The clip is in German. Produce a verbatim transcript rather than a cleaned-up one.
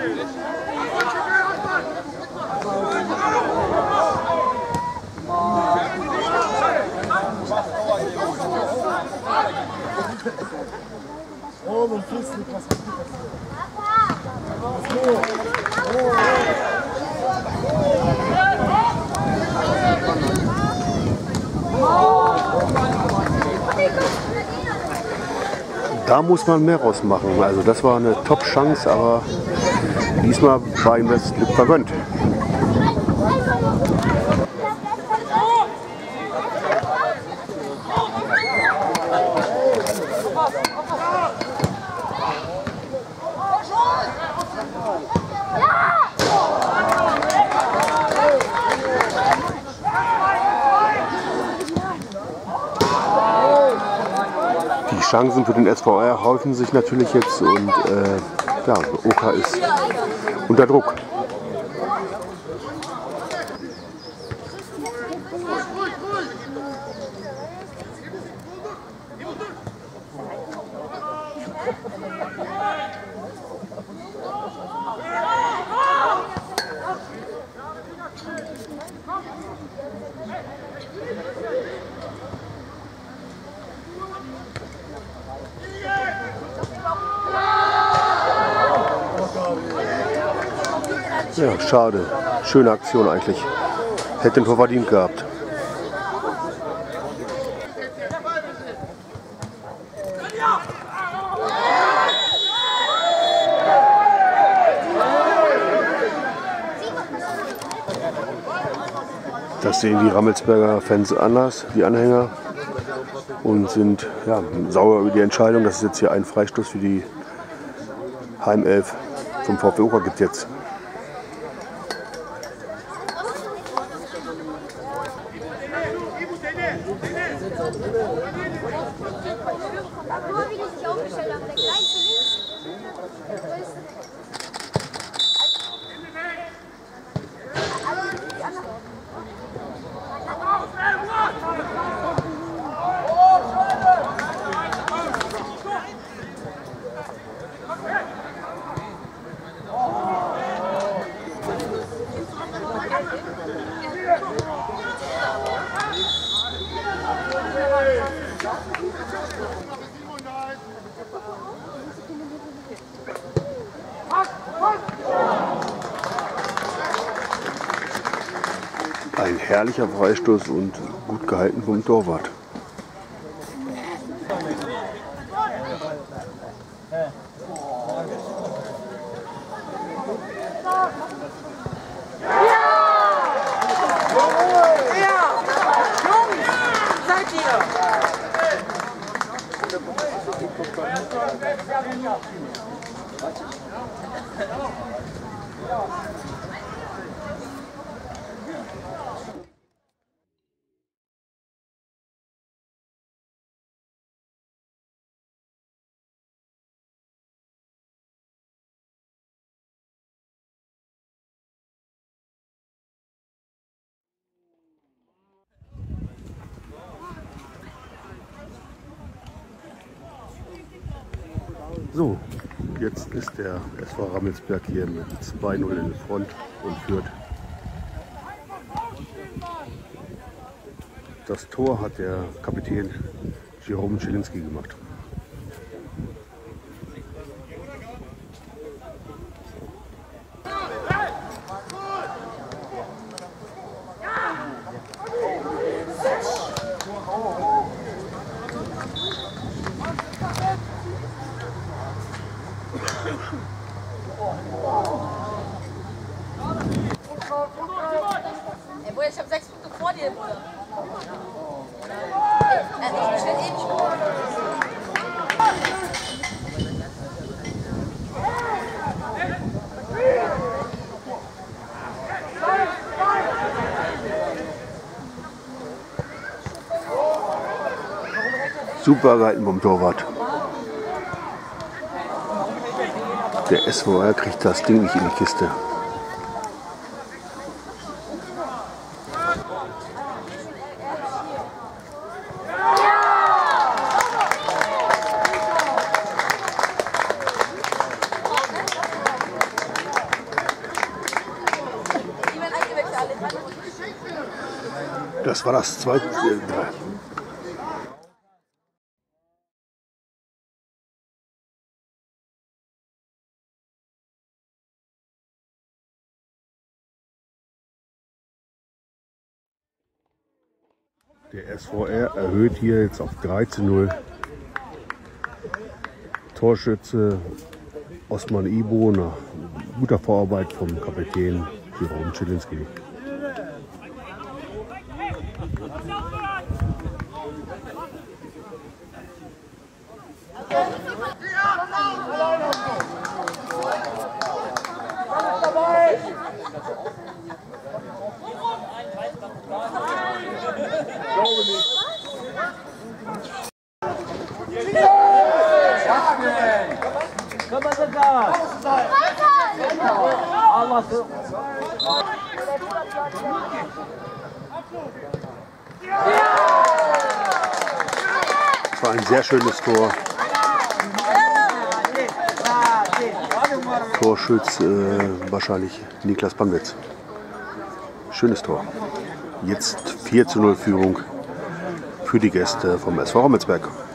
Da muss man mehr rausmachen. Also das war eine Top-Chance, aber diesmal war ihm das Glück vergönnt. Die Chancen für den S V R häufen sich natürlich jetzt und äh, ja, Oka ist unter Druck. Ja, schade. Schöne Aktion eigentlich. Hätte den Tor verdient gehabt. Das sehen die Rammelsberger Fans anders, die Anhänger, und sind ja, sauer über die Entscheidung, dass es jetzt hier einen Freistoß für die Heimelf vom VfB Oka gibt jetzt. Ein herrlicher Freistoß und gut gehalten vom Torwart. So, jetzt ist der S V Rammelsberg hier mit zwei null in der Front und führt. Das Tor hat der Kapitän Jerome Zielinski gemacht. Ich habe sechs Punkte vor dir, Bruder. Ich stelle eben schon. Super gehalten vom Torwart. Der S V R kriegt das Ding nicht in die Kiste. Das war das zweite. Äh, Der S V R erhöht hier jetzt auf drei zu null. Torschütze Osman Ibo nach guter Vorarbeit vom Kapitän Jerome Zielinski. Das war ein sehr schönes Tor. Torschütz äh, wahrscheinlich Niklas Panwitz. Schönes Tor. Jetzt vier zu null Führung für die Gäste vom S V Rammelsberg.